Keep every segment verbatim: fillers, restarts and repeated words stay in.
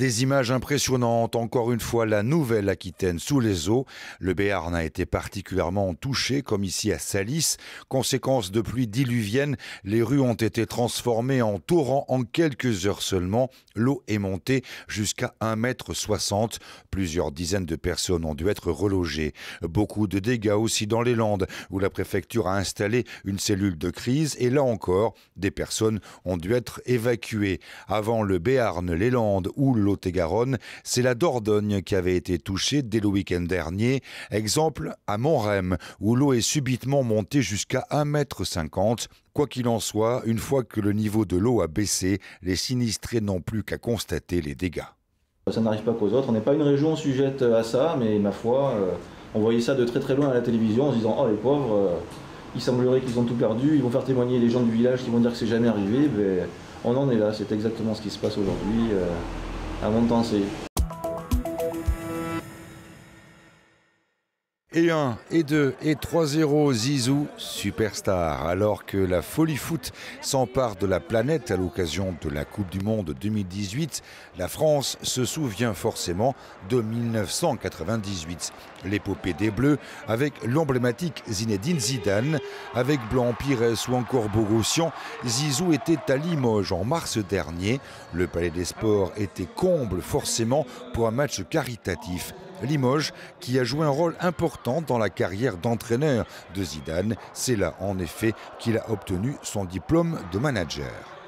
Des images impressionnantes, encore une fois la Nouvelle-Aquitaine sous les eaux. Le Béarn a été particulièrement touché, comme ici à Salis. Conséquence de pluies diluviennes, les rues ont été transformées en torrents en quelques heures seulement. L'eau est montée jusqu'à un mètre soixante. Plusieurs dizaines de personnes ont dû être relogées. Beaucoup de dégâts aussi dans les Landes, où la préfecture a installé une cellule de crise. Et là encore, des personnes ont dû être évacuées. Avant le Béarn, les Landes ou le Lot-et-Garonne, c'est la Dordogne qui avait été touchée dès le week-end dernier. Exemple à Montrem, où l'eau est subitement montée jusqu'à un mètre cinquante. Quoi qu'il en soit, une fois que le niveau de l'eau a baissé, les sinistrés n'ont plus qu'à constater les dégâts. Ça n'arrive pas qu'aux autres. On n'est pas une région sujette à ça, mais ma foi, euh, on voyait ça de très très loin à la télévision en se disant « Oh les pauvres, euh, il semblerait qu'ils ont tout perdu, ils vont faire témoigner les gens du village qui vont dire que c'est jamais arrivé. » Mais on en est là, c'est exactement ce qui se passe aujourd'hui. Euh, à Montancé. Et un, et deux, et trois zéro, Zizou, superstar. Alors que la folie foot s'empare de la planète à l'occasion de la Coupe du Monde deux mille dix-huit, la France se souvient forcément de mille neuf cent quatre-vingt-dix-huit. L'épopée des Bleus avec l'emblématique Zinedine Zidane. Avec Blanc, Pires ou encore Bogossian, Zizou était à Limoges en mars dernier. Le Palais des Sports était comble forcément pour un match caritatif. Limoges, qui a joué un rôle important dans la carrière d'entraîneur de Zidane. C'est là, en effet, qu'il a obtenu son diplôme de manager.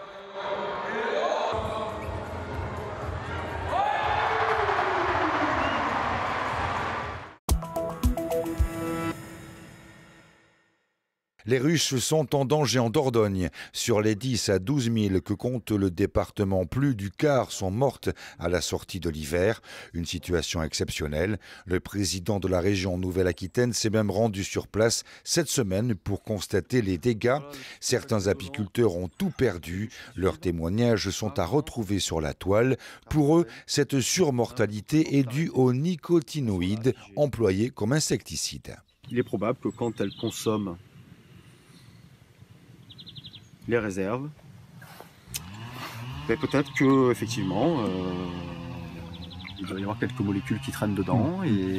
Les ruches sont en danger en Dordogne. Sur les dix à douze mille que compte le département, plus du quart sont mortes à la sortie de l'hiver. Une situation exceptionnelle. Le président de la région Nouvelle-Aquitaine s'est même rendu sur place cette semaine pour constater les dégâts. Certains apiculteurs ont tout perdu. Leurs témoignages sont à retrouver sur la toile. Pour eux, cette surmortalité est due aux nicotinoïdes employés comme insecticides. Il est probable que quand elles consomment les réserves, mais peut-être que effectivement euh, il doit y avoir quelques molécules qui traînent dedans et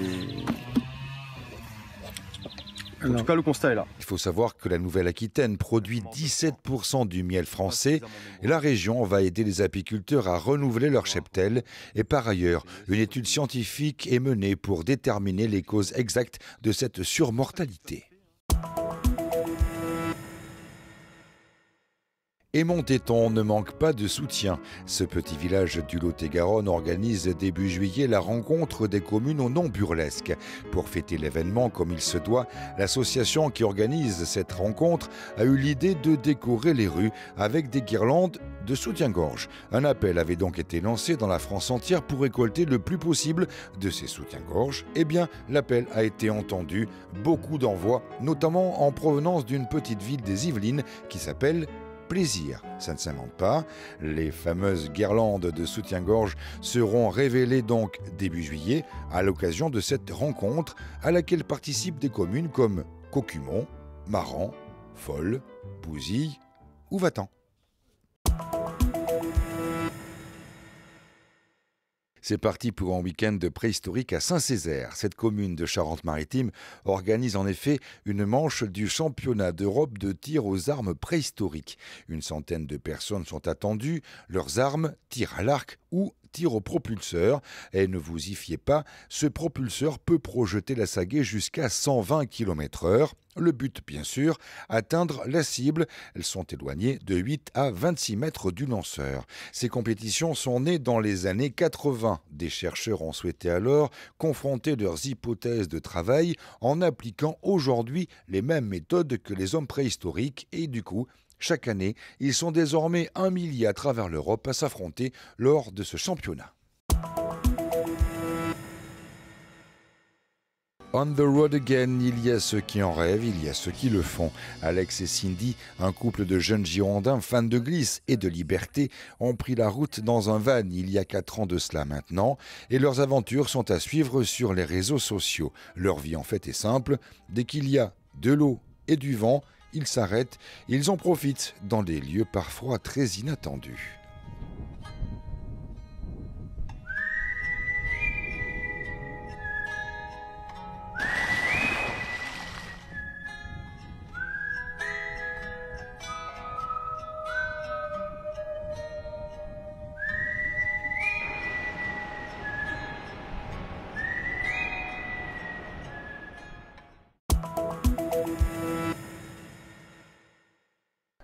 en Alors, tout cas le constat est là. Il faut savoir que la Nouvelle-Aquitaine produit dix-sept pour cent du miel français et la région va aider les apiculteurs à renouveler leur cheptel. Et par ailleurs, une étude scientifique est menée pour déterminer les causes exactes de cette surmortalité. Et Montéton ne manque pas de soutien. Ce petit village du Lot-et-Garonne organise début juillet la rencontre des communes au nom burlesque. Pour fêter l'événement comme il se doit, l'association qui organise cette rencontre a eu l'idée de décorer les rues avec des guirlandes de soutien-gorge. Un appel avait donc été lancé dans la France entière pour récolter le plus possible de ces soutiens-gorge. Eh bien, l'appel a été entendu. Beaucoup d'envois, notamment en provenance d'une petite ville des Yvelines qui s'appelle Plaisir. Ça ne s'invente pas. Les fameuses guirlandes de soutien-gorge seront révélées donc début juillet à l'occasion de cette rencontre à laquelle participent des communes comme Cocumont, Maran, Folle, Bouzille ou Vatan. C'est parti pour un week-end préhistorique à Saint-Césaire. Cette commune de Charente-Maritime organise en effet une manche du championnat d'Europe de tir aux armes préhistoriques. Une centaine de personnes sont attendues. Leurs armes, tir à l'arc ou tir au propulseur. Et ne vous y fiez pas, ce propulseur peut projeter la sagaie jusqu'à cent vingt kilomètres heure. Le but, bien sûr, atteindre la cible. Elles sont éloignées de huit à vingt-six mètres du lanceur. Ces compétitions sont nées dans les années quatre-vingts. Des chercheurs ont souhaité alors confronter leurs hypothèses de travail en appliquant aujourd'hui les mêmes méthodes que les hommes préhistoriques et du coup, chaque année, ils sont désormais un millier à travers l'Europe à s'affronter lors de ce championnat. On the road again, il y a ceux qui en rêvent, il y a ceux qui le font. Alex et Cindy, un couple de jeunes Girondins fans de glisse et de liberté, ont pris la route dans un van il y a quatre ans de cela maintenant. Et leurs aventures sont à suivre sur les réseaux sociaux. Leur vie en fait est simple, dès qu'il y a de l'eau et du vent, ils s'arrêtent, ils en profitent dans des lieux parfois très inattendus.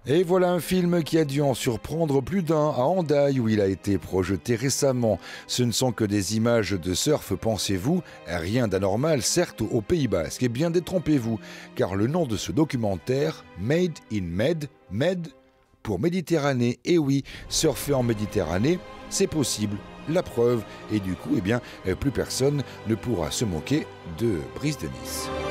Et voilà un film qui a dû en surprendre plus d'un à Hendaye où il a été projeté récemment. Ce ne sont que des images de surf, pensez-vous, rien d'anormal certes au Pays Basque. Et bien détrompez-vous, car le nom de ce documentaire, Made in Med, Med pour Méditerranée, et oui, surfer en Méditerranée, c'est possible, la preuve, et du coup, eh bien, plus personne ne pourra se moquer de Brice de Nice.